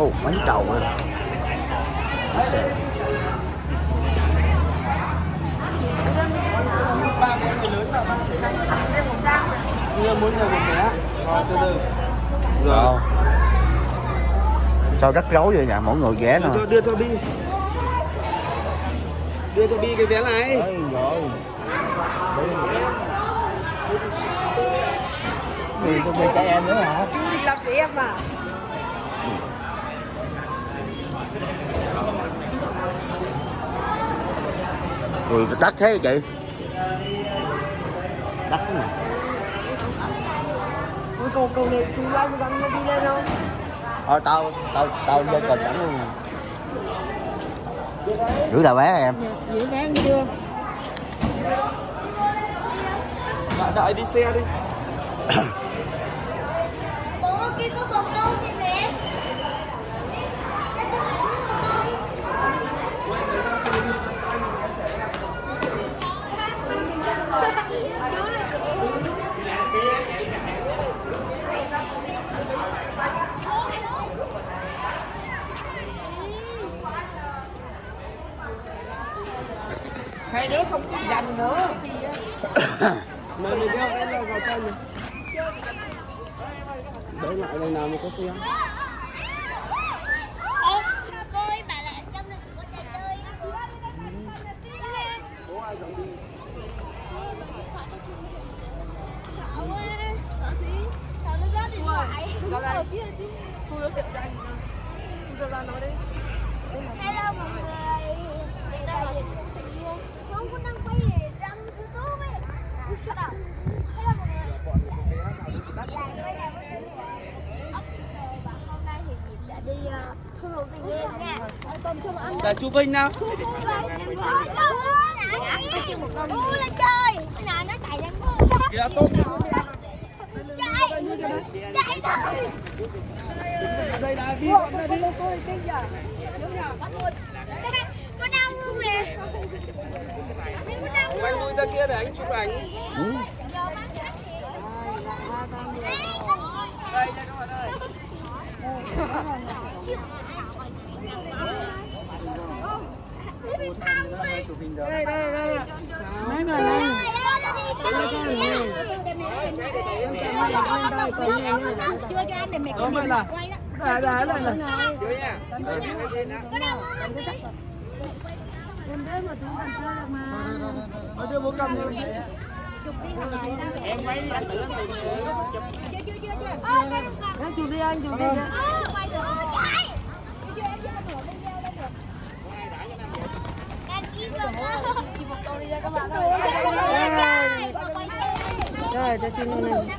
Ồ, bánh trầu rồi. Ba bé người lớn là 300. Chưa muốn người một bé. Rồi từ từ. Rồi. Sao rắc rối vậy nhỉ? Mỗi người ghé nữa. Đưa cho Bi. Đưa cho Bi cái vé này. Rồi. Vì tôi bị trẻ em nữa hả? Làm trẻ em mà. Ui, đắt thế chị. Đắt mà. Ui, cầu này chú anh gần nó đi lên không? Tao lên còn sẵn luôn nè. Giữ là bé em. Giữ bé ăn chưa? Đợi đi xe đi. Bố kia có bột đâu chị mẹ? Hai đứa không có dành nữa. Mời mình theo em vào chân này. Đấy lại đây nào mà có xe. Cô ơi, bảo là trong này có trò chơi. Bố ai dọn đi. Sợ quá. Sợ gì? Sợ nó rớt điện thoại. Đứng ở kia chứ. Chú giới thiệu cho anh. Chú cho ra nói đi. Hello mọi người. Đây là tình yêu. Không có đăng quay để đăng YouTube ấy. Shut up. Hello mọi người. Hôm nay thì mình sẽ đi thu lục tình yêu nha. Để chú Vinh nào. Ui lên chơi. Nào nó chạy lên. Kìa tốt. Chạy. Chạy thôi. Đây là đi. Có đau không nè? Anh lui ra kia để anh chụp ảnh. Đây nha các bạn ơi. Đây. Mấy người này. Chưa cho anh để mẹ quay đó. Đây là. Em đến mà chúng ta chơi được mà. Ở đưa bố cầm đi. Em quay anh tự chụp. Chưa. Chụp đi anh, chụp đi. Rồi, cho chị luôn này.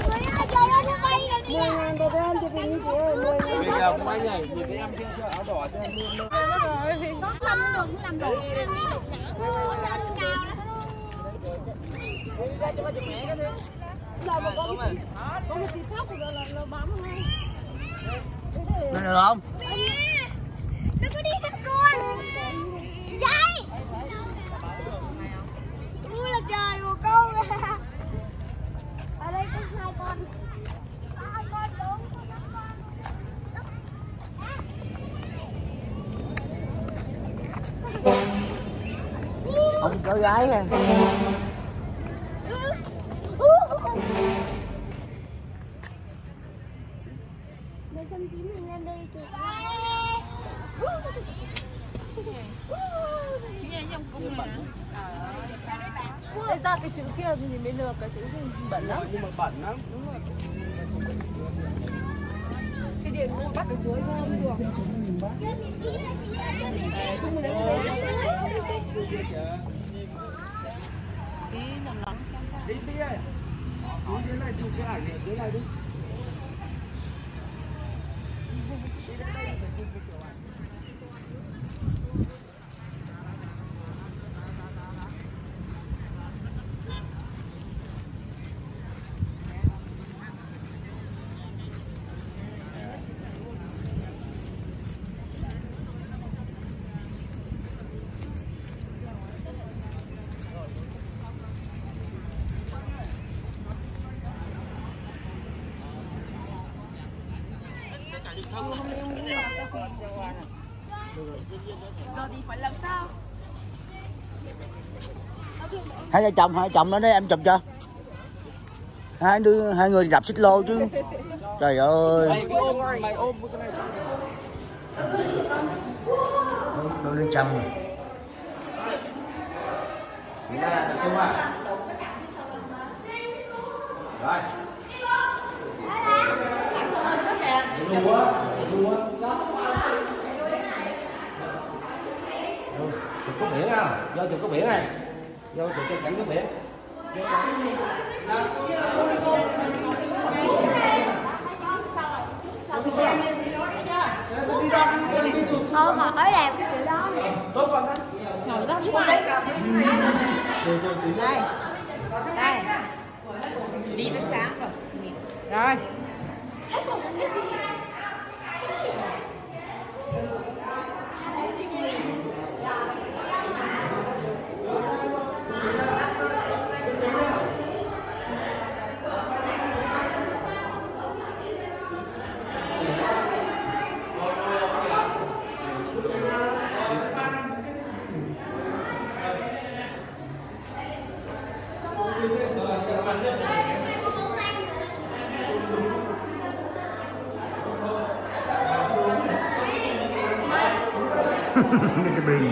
10.000 đồ ăn chụp hình chị ơi. Bây giờ cũng anh này, nhìn thấy em kia chưa áo đỏ cho em luôn luôn. Làm đồ. Có một tí thóc rồi là bám không anh? Lên được không? Đừng có đi cắt con. Chạy. Ui là trời một con nè. Ở đây có 2 con. 2 con đúng. Ông cháu gái à. Để xăm tím mình lên đây kìa. Ê, ra cái chữ kia thì mới được, cái chữ bẩn lắm. Nhưng mà bẩn lắm. Đúng rồi. Chị điện bắt được dưới không được. Không lấy tí nằm lắm. Đi đi ơi. Đi đến này chụp cái ảnh này dưới này đi. Rồi thì phải làm sao? Hai vợ chồng nó đấy, em chụp cho. Hai người đạp xích lô chứ. Trời ơi. Mày ôm cái này. Đôi lên trăm rồi. Được không ạ? Rồi. Chụp có biển không? Vô chụp có biển này. Vô chụp cho cảnh có biển. Hỏi đẹp cái kiểu đó. Ngồi đó với ai? Đây. Đây. Đi đến sáng rồi. Rồi. Cái bình.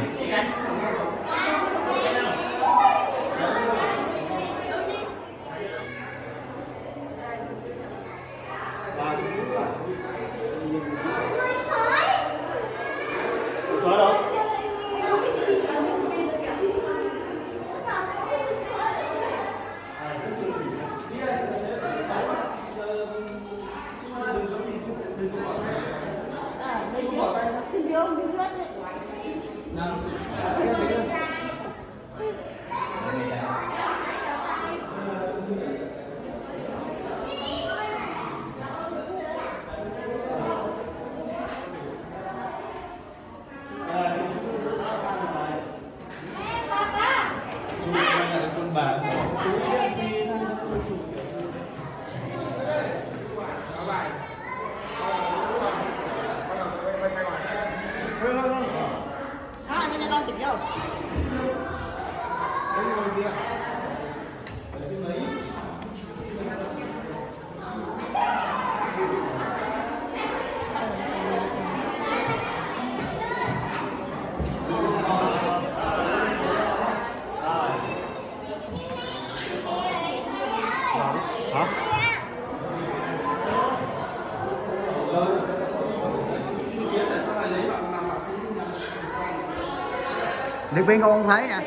Điệp viên không thấy nè.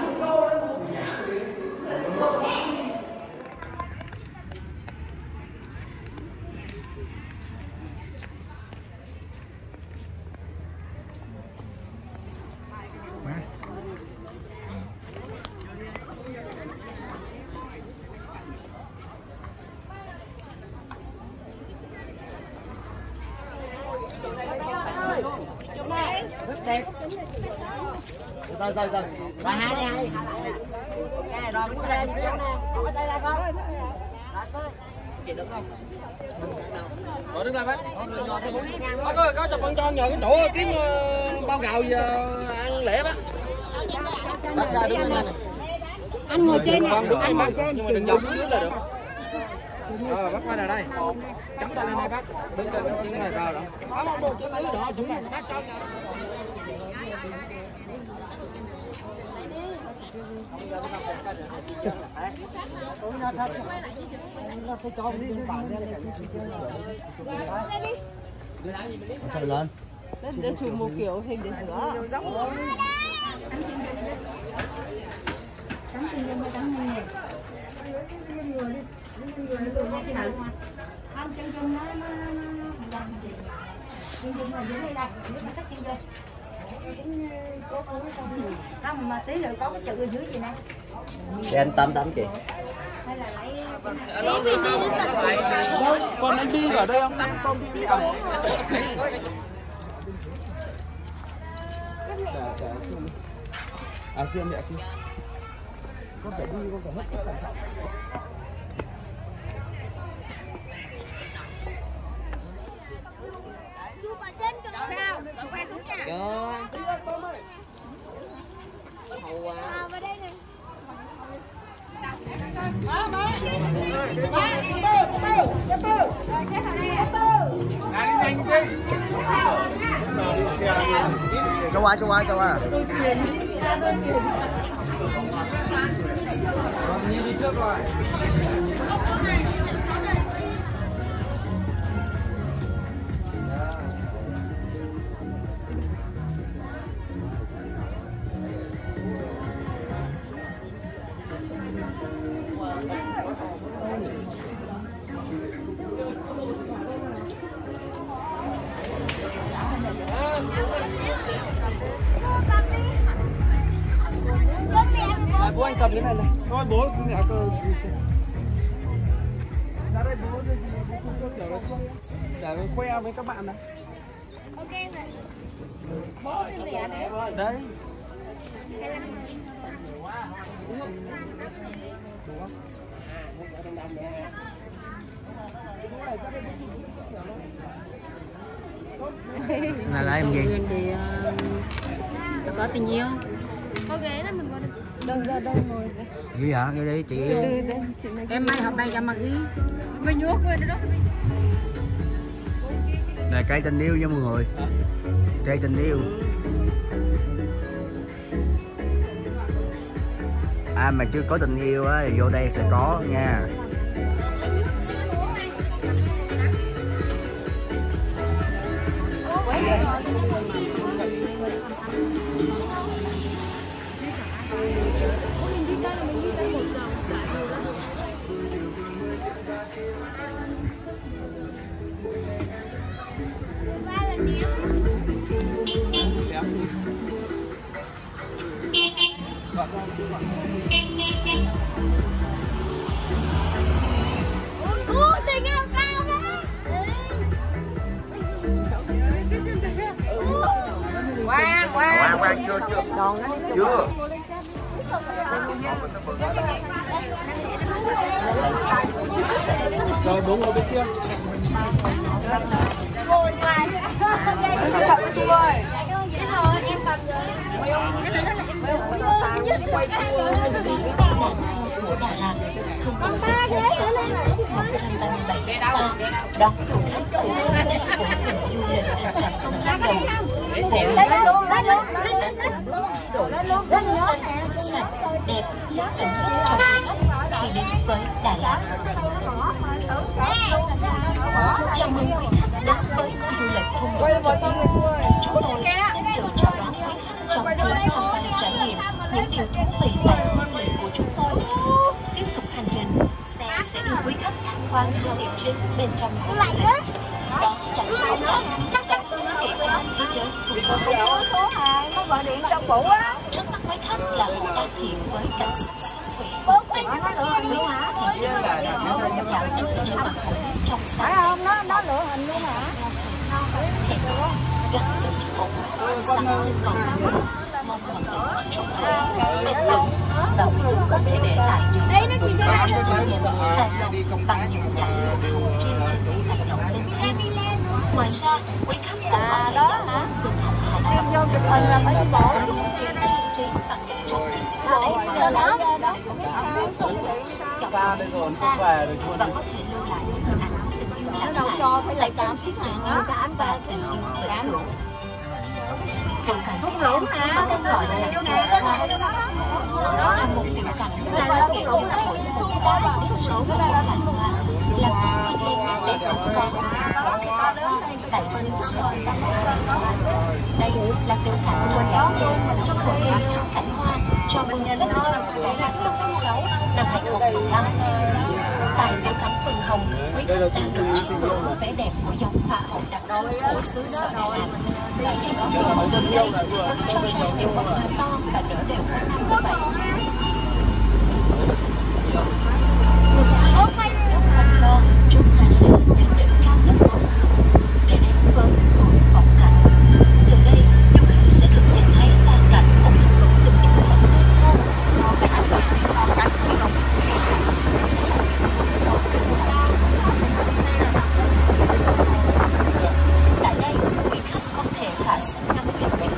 Rất đẹp. Từ từ. Rồi hai nè. Cái này rồi cái tay nè. Còn cái tay ra con. Chị đứng không? Rồi đứng lên bác. Bác ơi, có chụp con cho nhờ cái chỗ kiếm bao gạo giờ ăn lẻ bác. Bác ra đứng lên này. Anh ngồi trên nè. Anh ngồi trên. Nhưng mà đừng dọc xuống dưới là được. Bác quay ra đây. Chấm tay lên đây bác. Đứng trên chân này rồi đó. Bác một bộ chữ dưới đó, chúng ta bác cho. Sao lên? Để chụp một kiểu hình để nữa. Không mà tí nữa có cái chữ ở dưới gì nè. Để anh tắm chị. Hay là lấy Con anh đi vào đây không? Con đi không? À, kia mẹ kia. Con phải đi, con phải hết sức cẩn thận. Rồi. Hầu à. Vào đây này. Cho qua. Như đi trước rồi. Bố anh cầm cái này này. Thôi bố cũng nhả cơ gì chứ. Ra đây bố đây để khoe với các bạn này. Ok vậy. Bố tên lẻ đấy. Đấy. Là em gì? Có tình yêu. Có ghế này mình có được. Đâu ngồi. Gì hả? Vô đi chị yêu. Em may học bài cho mặc ý. Mới nhốt quên đó. Này cây tình yêu nha mọi người. Cây tình yêu. Ai mà chưa có tình yêu á thì vô đây sẽ có nha. Tình yêu cao đấy. Khoan chưa. Chưa. Rồi đúng rồi bên kia. Ngồi ngoài. Cái rồi em cầm rồi. Của Đà Lạt thường có ba ghế nữa lên rồi 137 đón du khách của phường du lịch thành công Lâm Đồng sạch đẹp tận thức cho du khách khi đến với Đà Lạt. Chào mừng quý khách đến với khu du lịch thung lũng Tình Yêu. Chúng tôi vinh dự chào đón quý khách trong chuyến tham quan trải nghiệm những điều thú vị tại khu du lịch của chúng tôi. Tiếp tục hành trình, xe sẽ đưa quý khách tham quan hai điểm chính bên trong khu du lịch. Đó là những phong cảnh và kỳ quan thế giới thú vị. Trước mắt quý khách là hồ Ba Thiện với cảnh sắc xuân thủy vô tình. Quý khách có thể sử dụng để dạo chơi trên mặt hồ trong sáng. Nó lựa hình luôn hả? Thiện gắn với chiếc ống sáng lên còn cao hơn, mong mọi tình trọn vẹn bền vững và quý khách có thể để lại những hài lòng bằng những giải lụa hồng trên cánh tay rộng linh thiêng. Ngoài ra, quý khách cũng có thể dạo quanh phường Thành Hải Phòng trang trí bằng những trang trí đầy màu sắc sẽ không thể nổi lên suốt dọc đường xa và có thể lưu lại những hình ảnh tình yêu lãng mạn tại cảm xúc tình yêu và tình yêu vĩnh cửu. Tiểu cảnh thung lũng có tên gọi là Phượng Hoa là một tiểu cảnh có nghệ thuật thổi hồn và biết số của một loài hoa làm từ nguyên liệu để đóng con tại xứ sở Đà Lạt. Đây là tiểu cảnh của nhà thơ trong hội nghị thắng cảnh hoa cho mừng Festival Đà Lạt lần thứ 6 năm 2015. Tại tiểu cảnh Phượng Hồng, quý khách đang được chiêm ngưỡng vẻ đẹp của dòng hoa hồng đặc trưng của xứ sở Đà Lạt. Và chỉ có điều ở đây vẫn cho ra những bông hoa to và nở đều quanh năm như vậy. Rất quanh co, chúng ta sẽ lên đến đỉnh cao nhất của thung lũng để đến với một vọng cảnh. Từ đây, du khách sẽ được nhìn thấy toàn cảnh một thung lũng tình yêu thật tươi thơ. Và tất cả những vọng cảnh khi đồng sẽ là những vọng cảnh. Tại đây, quý khách có thể thả sức ngắm thuyền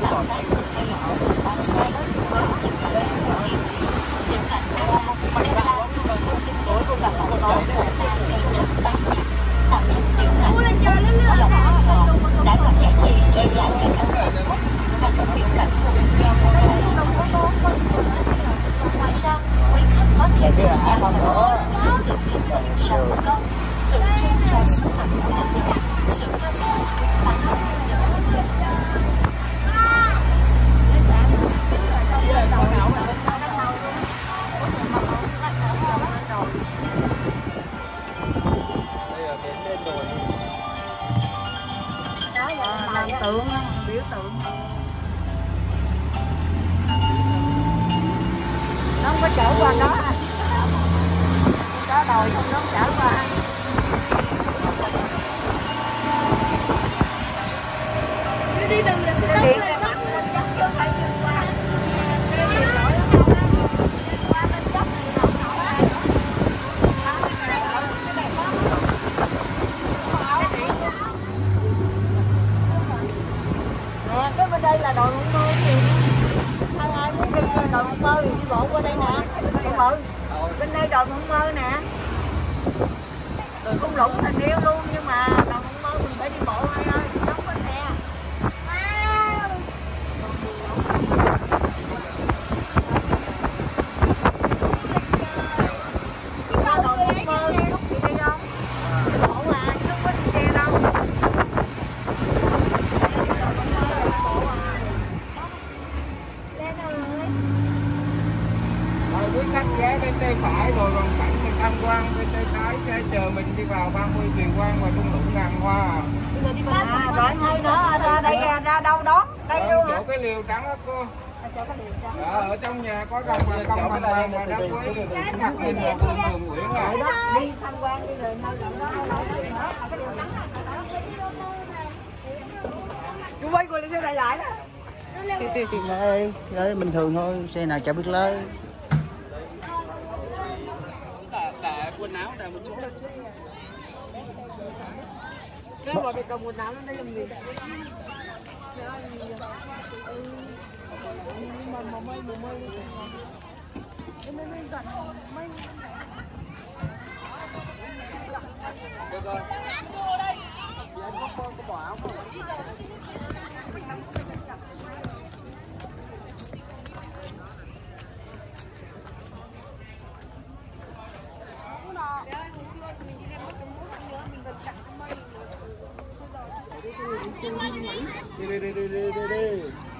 công, tượng trưng cho sức mạnh của làm việc, sự cao sang quý phái của nhân. Làm tượng, biểu tượng. Nó không có chở qua đó à. Đó đòi không nó chở qua. Đi đừng là sẽ đi ra mặt mình dắt vô phải dừng qua. Cái bên đây là đồi Mộng Mơ gì? Ai muốn đi đồi Mộng Mơ thì đi bộ qua đây nè. Mộng Mơ. Bên đây đồi Mộng Mơ nè. Thung lũng thành riêng luôn nhưng mà đồi Mộng Mơ mình phải đi bộ hai ơi, không có xe. Qua đồi Mộng Mơ lúc chị đi không? Đi bộ à, chứ không có đi xe đâu. Quý khách ghé bên tay phải rồi còn cảnh mình tham quan bên tay trái xe chờ mình đi vào 30 Thuyền Quang và thung lũng ngàn hoa. Rồi hay nữa ra đây ra đâu đó đây luôn hả? Chỗ cái liều trắng đó cô. Ở trong nhà có rồng và công thành vàng và đá quý mặt hình là vườn Nguyễn à. Đi tham quan đi rồi chú quay cô lên xe lại đó. Đấy, bình thường thôi, xe nào chả biết lái. Cả quần áo là một chỗ đó trước. Cái mà bị cầm quần áo nó đây làm gì? Đi.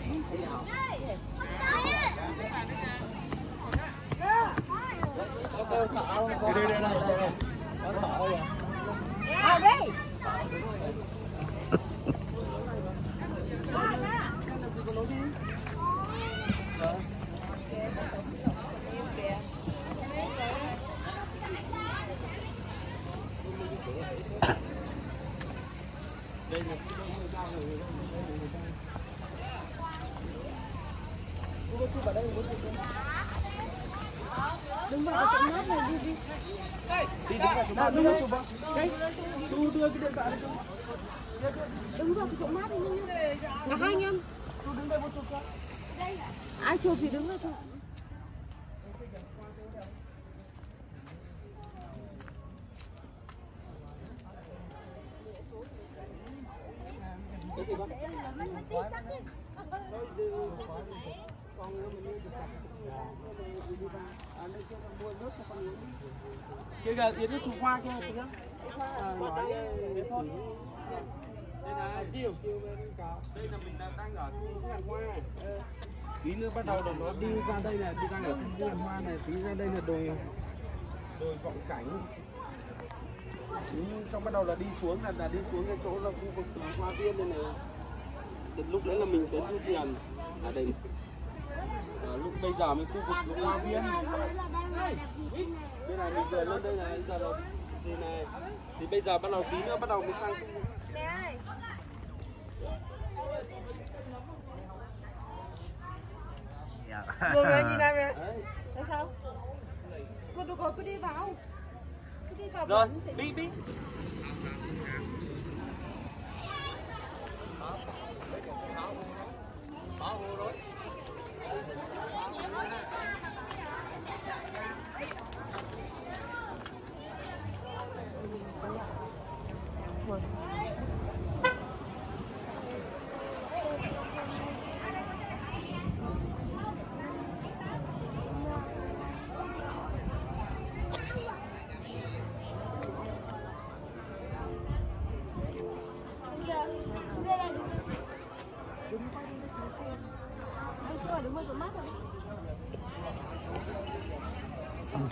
Đứng vào chỗ mát này đi. Đi đứng vào chỗ mát. Đây. Chú đưa cái điện thoại này cho. Đứng vào cái chỗ mát đi nhanh. Cả hai anh em. Chú đứng đây một chút coi. Ai chụp thì đứng ra chụp. Kia kìa, Yến nó chụp hoa kia kìa. Đây là chiều bên cao. Đây là mình đang ở khu ngàn hoa. Tí nữa bắt đầu là nó đi ra đây này, đi ra ở khu ngàn hoa này, tí ra đây là đồi vọng cảnh. Xong bắt đầu là đi xuống là đi xuống cái chỗ là khu vực hoa viên đây này. Đến lúc đấy là mình đến rút tiền ở đây. Lúc bây giờ mới khu vực hoa viên. Đây này mình vừa lên đây này, giờ là thì này. Thì bây giờ bắt đầu tí nữa bắt đầu mới sang khu vực. Rồi nhìn em kìa. Tại sao? Cô được rồi, cứ đi vào. Cứ đi vào. Rồi, đi.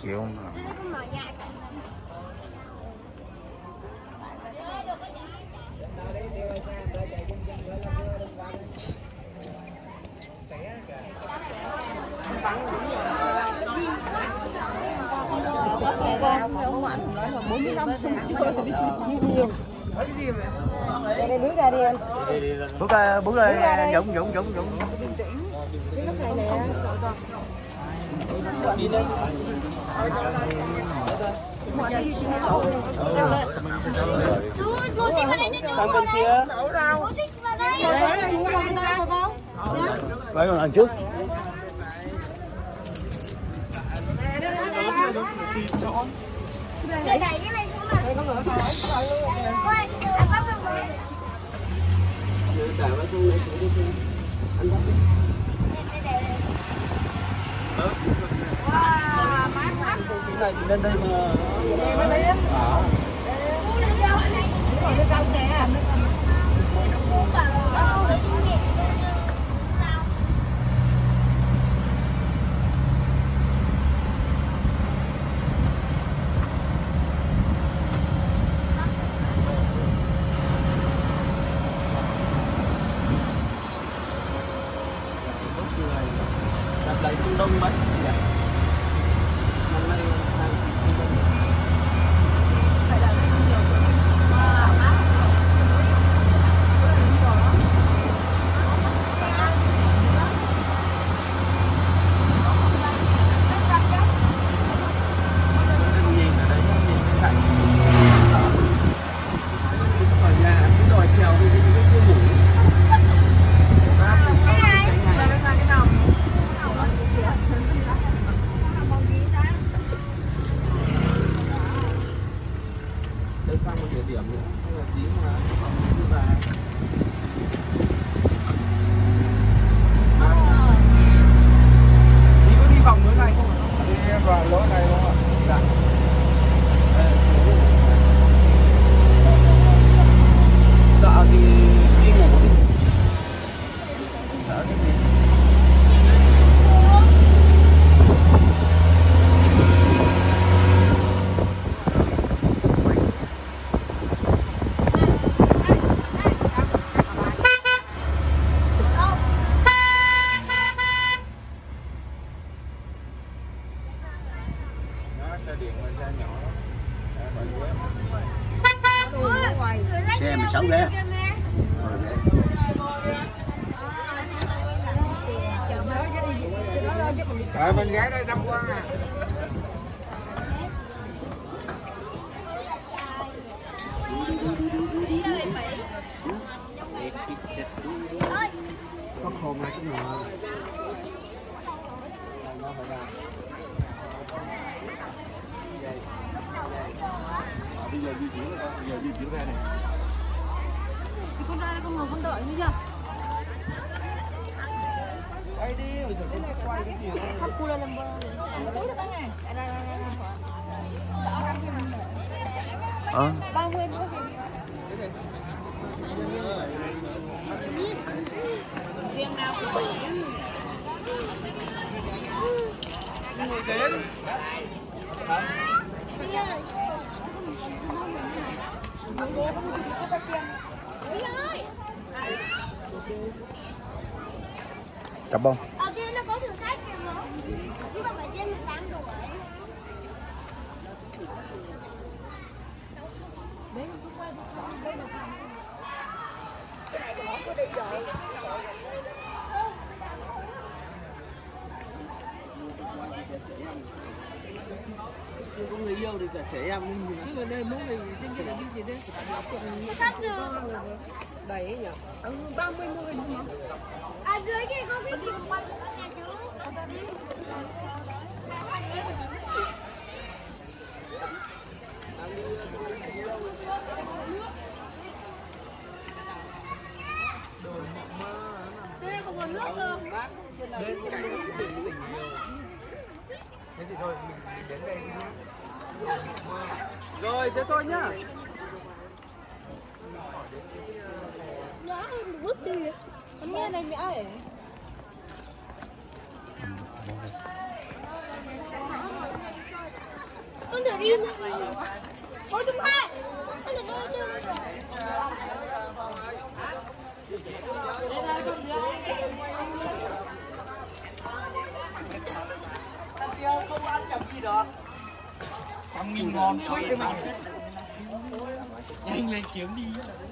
chịu không? Bước ra Dũng. Đi lên. Mua xích vào đây cho chú. Sang bên kia. Mua xích vào đây. Phải lần trước. Để đẩy cái này xuống nào. Quay, anh bắt được rồi. Đẩy vào xuống này xuống đi. Anh bắt đi. Wow, mát lắm. Cái này thì lên đây mà. Đặt lại phương đông mấy. Năm nay sang một địa điểm nữa, hay là tí mà đi về. Tí có đi vòng lối này không ạ? Đi vào lối này đúng không ạ? Dạ. Dạ thì đi ngủ đi. Dạ cái gì? Xe 16 ghế. Rồi mình ghé đây tham quan nè. Có khôn lại cái nào. Bây giờ di chuyển ra, bây giờ di chuyển ra này. Thì con ra đây con ngồi con đợi như chưa? Quay đi, rồi cái này quay cái gì? Ờ. 30 nữa. Riêng nào cũng Cặp bông. Ở kia nó có thử thách kìa mà. Nhưng mà phải trên 18 độ ấy. Chưa có người yêu thì cả trẻ em nên gì. Nhưng mà đây mỗi người trên kia là đi gì đấy? Sắp rồi. đầy ấy nhỉ? 30 mươi đúng không? À dưới kia có cái gì quay của các nhà chú. Đây còn có nước cơ. Bên cạnh cái tình yêu. Thế thì thôi mình đến đây nhé. Rồi, thế thôi nhá. Nó không bước đi. Con nghe này mẹ ơi. Con thử đi. 120. Con thử đi. Không ăn chậm gì được. 100.000 ngon quá cái mà. Nhanh lên kiếm đi.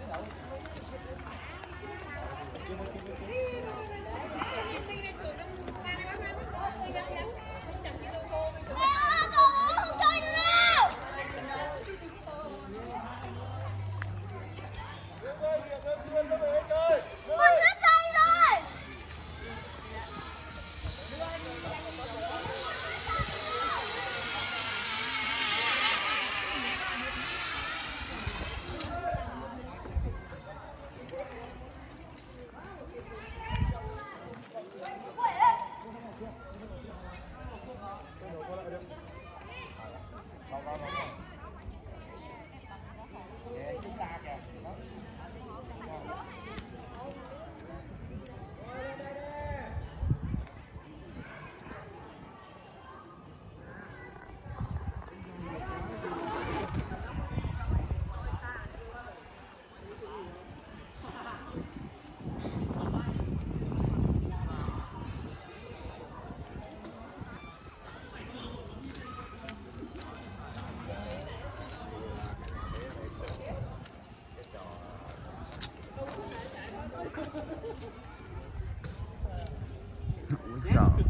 Ui trời.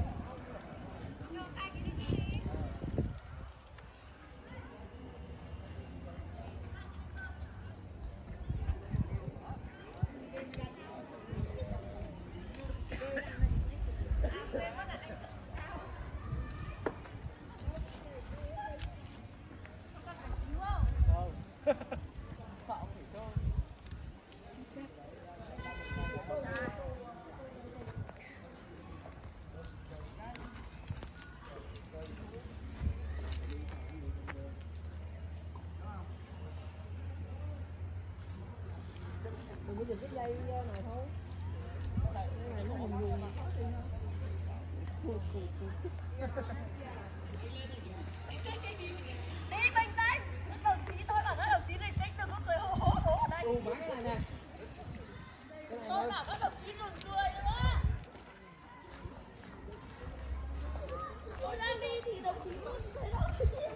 Đi bình tĩnh. Đồng chí thôi bảo các đồng chí bình tĩnh, đừng có cười hố hố hố ở đây. Tôi bảo các đồng chí đừng cười nữa. Tôi đang đi thì đồng chí không thấy đâu.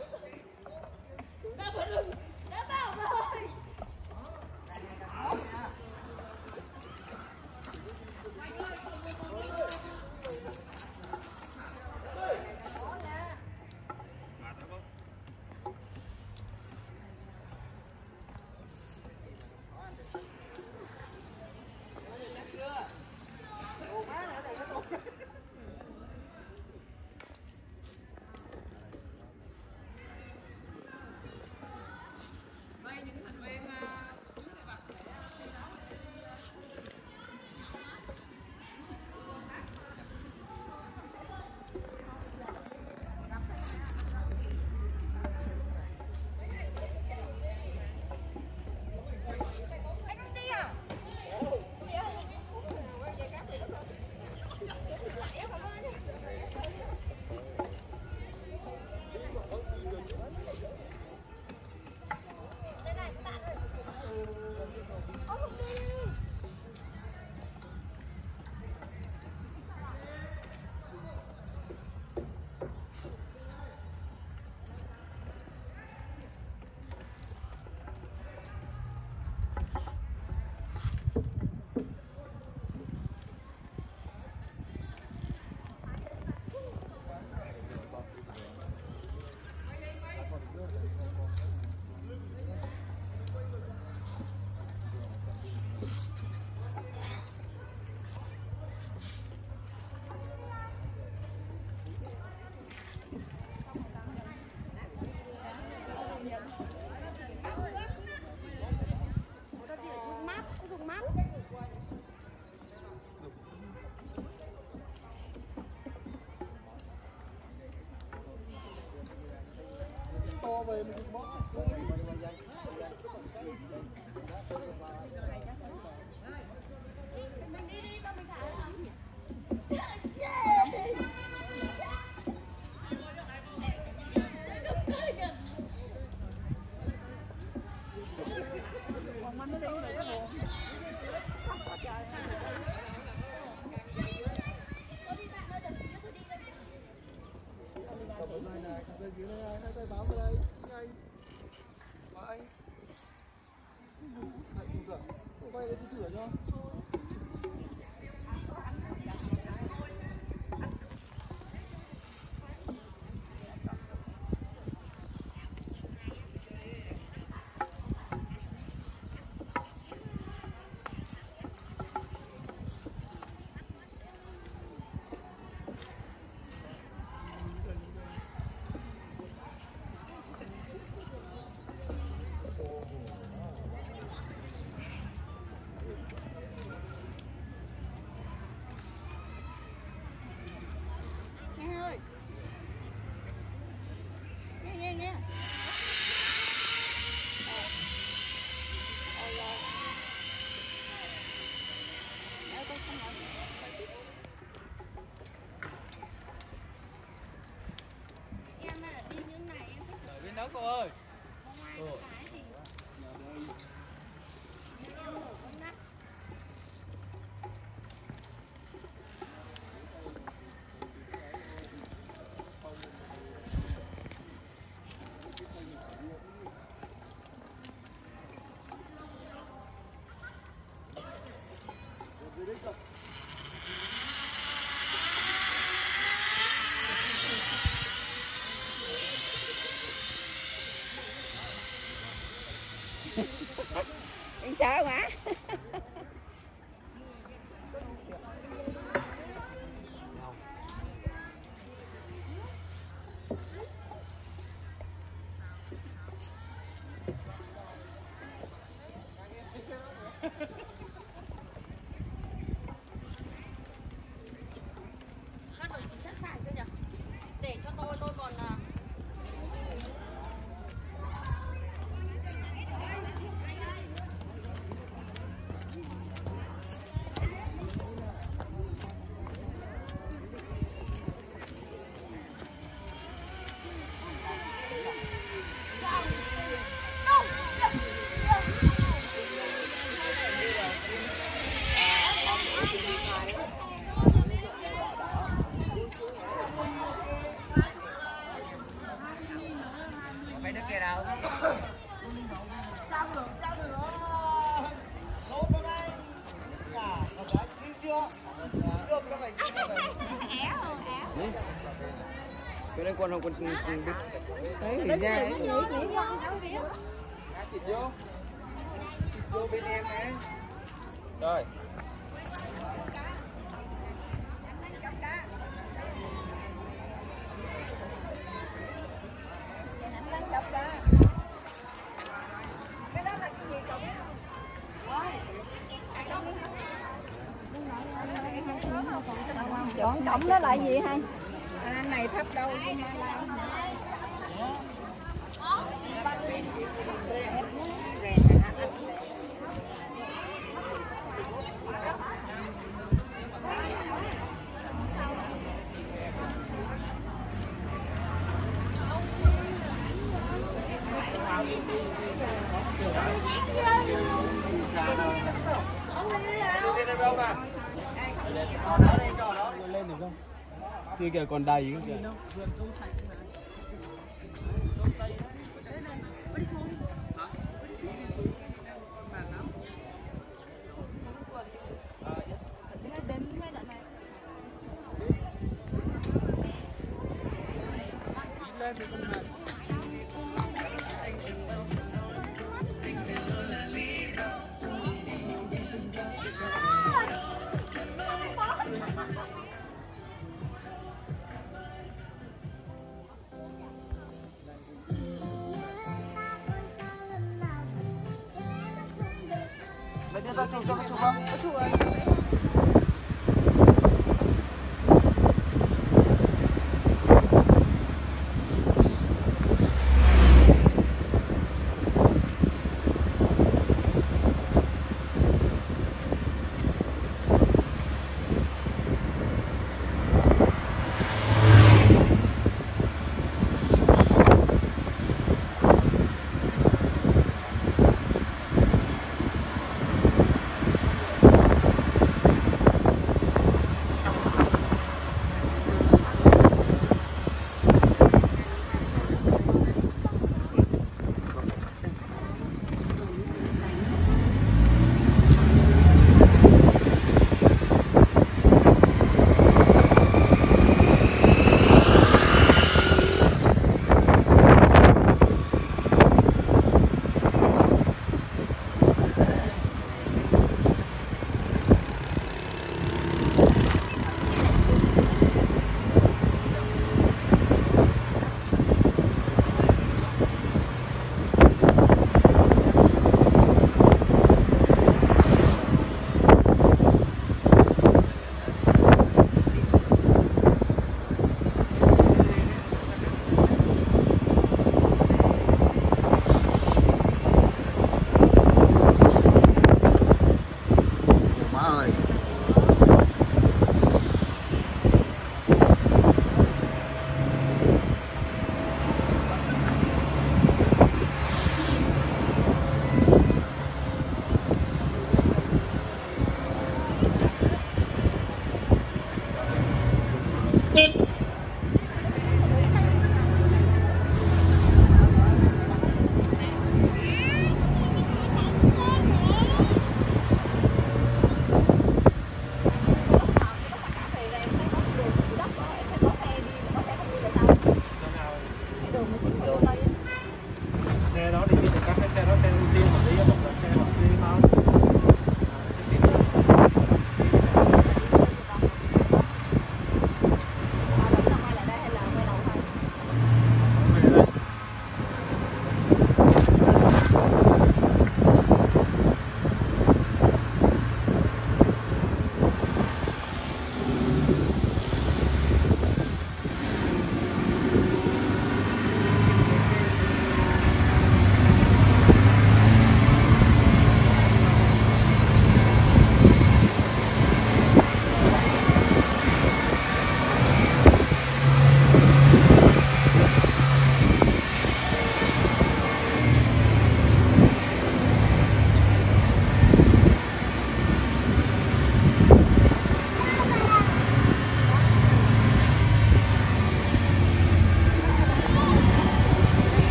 Đã bảo đừng, đã bảo rồi. quay đấy tôi sửa cho. Bên đó cô ơi. Anh sợ quá. Các đồng chí sẵn sàng chưa nhỉ? Để cho tôi còn Mấy đứa kia đâu? Cái đây con không con biết. Đấy, thì ra ấy. Xịt vô. Xịt vô bên em nè. Rồi. Đang chụp kìa. Cái đó là cái gì chụp? Còn cổng đó là gì hay? Anh này thấp đâu. Lên được không? Kia kìa còn đầy kìa. Lên thì con mệt. Lấy điện thoại chụp cho chụp không? Chụp rồi.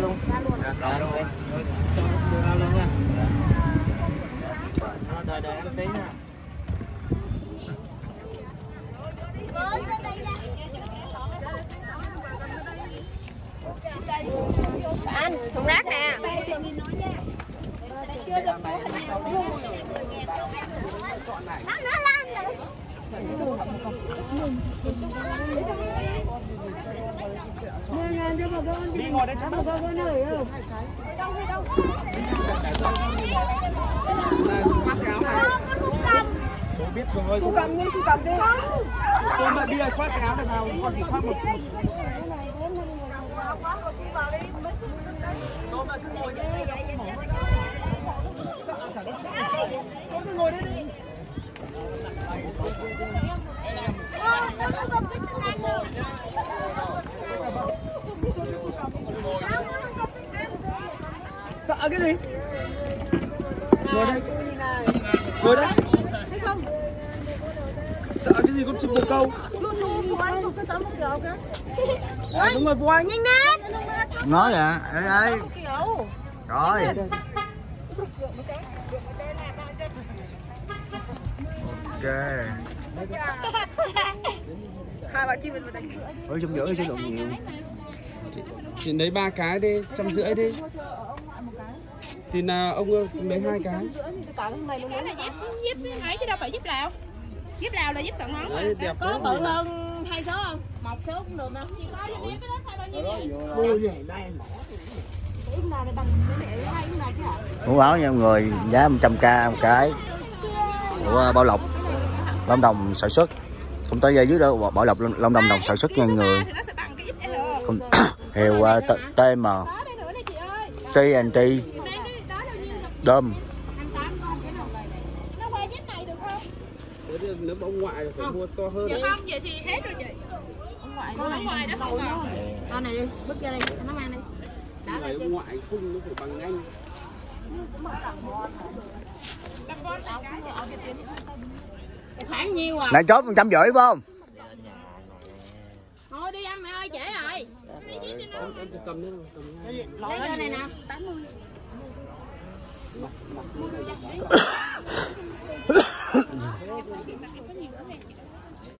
luôn. Ra luôn. Ra luôn nha. Đợi em tí nha. Anh, thùng rác nè. Đi ngồi đây chắc. Biết rồi. Su cầm đi. Tôi mà đi khoác cái áo được nào, còn chỉ khoác một. Tôi mà cứ ngồi đây. Tôi cứ ngồi đây đi. Sợ cái gì? Ngồi đây. Ngồi đây. Sợ cái gì con chim bồ câu? Đúng rồi, voi nhanh lên. Nói nè, đây. Rồi. Ok. Hai bà chim mình vào đây. Ôi, 150 số lượng nhiều. Chị lấy 3 cái đi, 150 đi. Thì là ông lấy 2 cái. Cái này giúp ấy chứ đâu phải giúp lào. Giúp lào là giúp sợi ngón mà. Đấy, Có bự hơn 2 số không? 1 số cũng được đâu. Chị có giúp em cái đó thay bao nhiêu vậy? Mũ áo nha mọi người, giá 100k một cái. Của Bảo Lộc Lâm Đồng sản xuất. Không tới dưới đó Bảo Lộc Lâm Đồng sản xuất nha người. Thì nó sẽ bằng cái XL. Không, hiệu TM TNT Đơm. Nó qua giúp này được không? Nếu mà ông ngoại phải mua to hơn. Dạ không, vậy thì hết rồi chị. Con ở ngoài đó không à. Con này đi, bước ra đây, nó mang đi. Người ông ngoại khung nó phải bằng anh. Khoảng nhiêu à? Nãy chốt 150 phải không? Thôi đi ăn mẹ ơi, trễ rồi. Cầm nữa, Lấy vô này nè, 80.